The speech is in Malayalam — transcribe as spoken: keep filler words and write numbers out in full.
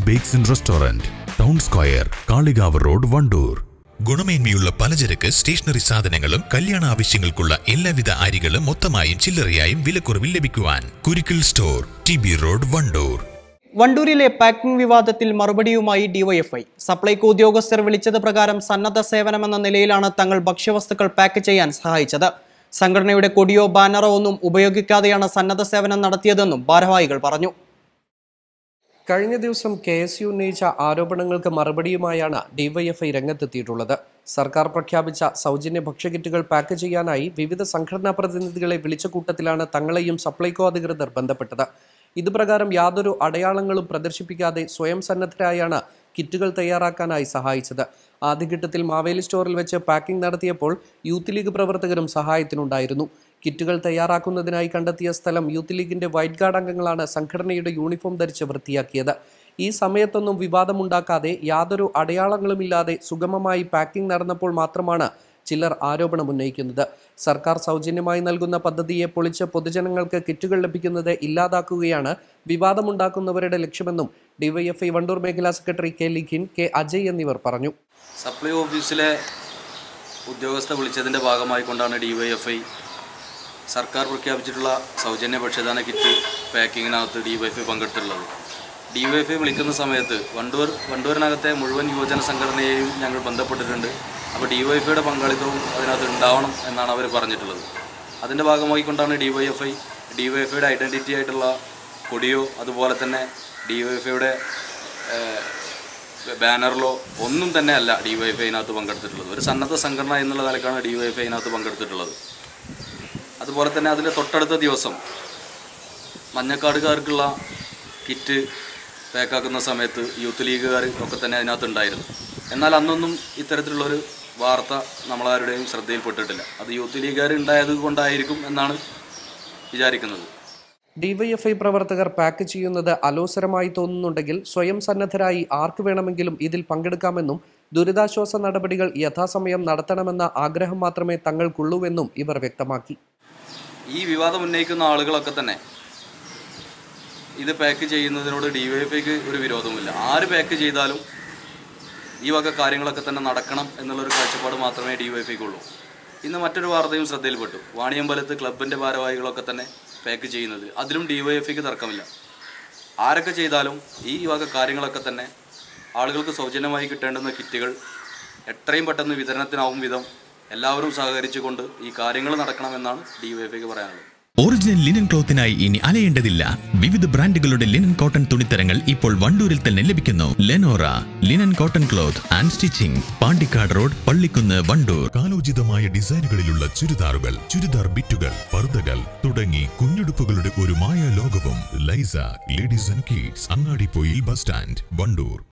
Bakes and restaurant, town square, Kalikavu road, Wandoor. ഗുണമേന്മയുള്ള പലചരക്ക്, സ്റ്റേഷനറി സാധനങ്ങളും കല്യാണ ആവശ്യങ്ങൾക്കുള്ള എല്ലാവിധ അരികളും മൊത്തമായും ചില്ലറയായും വിലക്കുറവിൽ ലഭിക്കുവാൻ Kurikkal store, T B road, Wandoor. വണ്ടൂരിലെ പാക്കിംഗ് വിവാദത്തിൽ മറുപടിയുമായി ഡിവൈഎഫ്ഐ. സപ്ലൈകോ ഉദ്യോഗസ്ഥർ വിളിച്ചത് പ്രകാരം സന്നദ്ധ സേവനമെന്ന നിലയിലാണ് തങ്ങൾ ഭക്ഷ്യവസ്തുക്കൾ പാക്ക് ചെയ്യാൻ സഹായിച്ചത്. സംഘടനയുടെ കൊടിയോ ബാനറോ ഒന്നും ഉപയോഗിക്കാതെയാണ് സന്നദ്ധ സേവനം നടത്തിയതെന്നും ഭാരവാഹികൾ പറഞ്ഞു. കഴിഞ്ഞ ദിവസം കെ എസ് യു ഉന്നയിച്ച ആരോപണങ്ങൾക്ക് മറുപടിയുമായാണ് ഡിവൈഎഫ്ഐ രംഗത്തെത്തിയിട്ടുള്ളത്. സർക്കാർ പ്രഖ്യാപിച്ച സൗജന്യ ഭക്ഷ്യക്കിറ്റുകൾ പാക്ക് ചെയ്യാനായി വിവിധ സംഘടനാ പ്രതിനിധികളെ വിളിച്ച കൂട്ടത്തിലാണ് തങ്ങളെയും സപ്ലൈകോ അധികൃതർ ബന്ധപ്പെട്ടത്. ഇതുപ്രകാരം യാതൊരു അടയാളങ്ങളും പ്രദർശിപ്പിക്കാതെ സ്വയം സന്നദ്ധരായാണ് കിറ്റുകൾ തയ്യാറാക്കാനായി സഹായിച്ചത്. ആദ്യഘട്ടത്തിൽ മാവേലി സ്റ്റോറിൽ വെച്ച് പാക്കിംഗ് നടത്തിയപ്പോൾ യൂത്ത് ലീഗ് പ്രവർത്തകരും സഹായത്തിനുണ്ടായിരുന്നു. കിറ്റുകൾ തയ്യാറാക്കുന്നതിനായി കണ്ടെത്തിയ സ്ഥലം യൂത്ത് ലീഗിന്റെ വൈറ്റ് ഗാർഡ് അംഗങ്ങളാണ് സംഘടനയുടെ യൂണിഫോം ധരിച്ച് വൃത്തിയാക്കിയത്. ഈ സമയത്തൊന്നും വിവാദമുണ്ടാക്കാതെ യാതൊരു അടയാളങ്ങളുമില്ലാതെ സുഗമമായി പാക്കിംഗ് നടന്നപ്പോൾ മാത്രമാണ് ചിലർ ആരോപണം ഉന്നയിക്കുന്നത്. സർക്കാർ സൗജന്യമായി നൽകുന്ന പദ്ധതിയെ പൊളിച്ച് പൊതുജനങ്ങൾക്ക് കിറ്റുകൾ ലഭിക്കുന്നത് ഇല്ലാതാക്കുകയാണ് വിവാദമുണ്ടാക്കുന്നവരുടെ ലക്ഷ്യമെന്നും ഡിവൈഎഫ്ഐ വണ്ടൂർ മേഖലാ secretary K Likhin, K Ajay എന്നിവർ പറഞ്ഞു. സപ്ലൈ ഓഫീസിലെ ഉദ്യോഗസ്ഥർ വിളിച്ചതിൻ്റെ ഭാഗമായി കൊണ്ടാണ് ഡിവൈഎഫ്ഐ സർക്കാർ പ്രഖ്യാപിച്ചിട്ടുള്ള സൗജന്യ ഭക്ഷ്യദാന കിറ്റ് പാക്കിങ്ങിനകത്ത് ഡിവൈഎഫ്ഐ പങ്കെടുത്തിട്ടുള്ളത്. ഡിവൈഎഫ്ഐ വിളിക്കുന്ന സമയത്ത് വണ്ടൂർ വണ്ടൂരിനകത്തെ മുഴുവൻ യുവജന സംഘടനയെയും ഞങ്ങൾ ബന്ധപ്പെട്ടിട്ടുണ്ട്. അപ്പോൾ ഡിവൈഎഫ്ഐയുടെ പങ്കാളിത്തവും അതിനകത്ത് ഉണ്ടാവണം എന്നാണ് അവർ പറഞ്ഞിട്ടുള്ളത്. അതിൻ്റെ ഭാഗമായി കൊണ്ടാണ് ഡിവൈഎഫ്ഐ ഡിവൈഎഫ്ഐയുടെ ഐഡൻറ്റിറ്റി ആയിട്ടുള്ള കൊടിയോ അതുപോലെ തന്നെ ഡിവൈഎഫ്ഐയുടെ ബാനറിലോ ഒന്നും തന്നെ അല്ല ഡിവൈഎഫ്ഐ അതിനകത്ത് പങ്കെടുത്തിട്ടുള്ളത്. ഒരു സന്നദ്ധ സംഘടന എന്നുള്ള നിലക്കാണ് ഡിവൈഎഫ്ഐ അതിനകത്ത് പങ്കെടുത്തിട്ടുള്ളത്. അതുപോലെ തന്നെ അതിൻ്റെ തൊട്ടടുത്ത ദിവസം മഞ്ഞക്കാടുകാർക്കുള്ള കിറ്റ് പാക്കാക്കുന്ന സമയത്ത് യൂത്ത് ലീഗുകാർ ഒക്കെ തന്നെ അതിനകത്ത് ഉണ്ടായിരുന്നു. എന്നാൽ അന്നൊന്നും ഇത്തരത്തിലുള്ളൊരു വാർത്ത നമ്മളാരുടെയും ശ്രദ്ധയിൽപ്പെട്ടിട്ടില്ല. അത് യൂത്ത് ലീഗുകാർ ഉണ്ടായത് കൊണ്ടായിരിക്കും എന്നാണ് വിചാരിക്കുന്നത്. ഡിവൈഎഫ്ഐ പ്രവർത്തകർ പാക്ക് ചെയ്യുന്നത് അലോസരമായി തോന്നുന്നുണ്ടെങ്കിൽ സ്വയം സന്നദ്ധരായി ആർക്ക് വേണമെങ്കിലും ഇതിൽ പങ്കെടുക്കാമെന്നും ദുരിതാശ്വാസ നടപടികൾ യഥാസമയം നടത്തണമെന്ന ആഗ്രഹം മാത്രമേ തങ്ങൾക്കുള്ളൂവെന്നും ഇവർ വ്യക്തമാക്കി. ഈ വിവാദം ഉന്നയിക്കുന്ന ആളുകളൊക്കെ തന്നെ ഇത് പാക്ക് ചെയ്യുന്നതിനോട് ഡിവൈഎഫ്ഐക്ക് ഒരു വിരോധമില്ല. ആര് പാക്ക് ചെയ്താലും ഈ വക കാര്യങ്ങളൊക്കെ തന്നെ നടക്കണം എന്നുള്ളൊരു കാഴ്ചപ്പാട് മാത്രമേ ഡിവൈഎഫ്ഐക്കുള്ളൂ. ഇന്ന് മറ്റൊരു വാർത്തയും ശ്രദ്ധയിൽപ്പെട്ടു. വാണിയമ്പലത്ത് ക്ലബിൻ്റെ ഭാരവാഹികളൊക്കെ തന്നെ പാക്ക് ചെയ്യുന്നത്. അതിലും ഡിവൈഎഫ്ഐക്ക് തർക്കമില്ല. ആരൊക്കെ ചെയ്താലും ഈ വക കാര്യങ്ങളൊക്കെ തന്നെ ആളുകൾക്ക് സൗജന്യമായി കിട്ടേണ്ടുന്ന കിറ്റുകൾ എത്രയും പെട്ടെന്ന് വിതരണത്തിനാവും വിധം എല്ലാവരും സഹകരിച്ചുകൊണ്ട് ഈ കാര്യങ്ങൾ നടക്കണമെന്നാണ് ഡിവൈഎഫ്ഐക്ക് പറയാനുള്ളത്. ഒറിജിനൽ ലിനൻ ക്ലോത്തിനായി ഇനി അലയേണ്ടതില്ല. വിവിധ ബ്രാൻഡുകളുടെ ലിനൻ കോട്ടൺ തുണിത്തരങ്ങൾ ഇപ്പോൾ വണ്ടൂരിൽ തന്നെ ലഭിക്കുന്നു. Lenora linen cotton cloth and stitching, Pandikkad road, Pallikkunnu, Wandoor. കാലോചിതമായ ഡിസൈനുകളിലുള്ള ചുരിദാറുകൾ, ചുരിദാർ ബിറ്റുകൾ, പർദ്ദകൾ തുടങ്ങി കുഞ്ഞുടുപ്പുകളുടെ ഒരു മായ ലോകവും. Liza ladies and kids, Angadippoyil bus stand, Wandoor.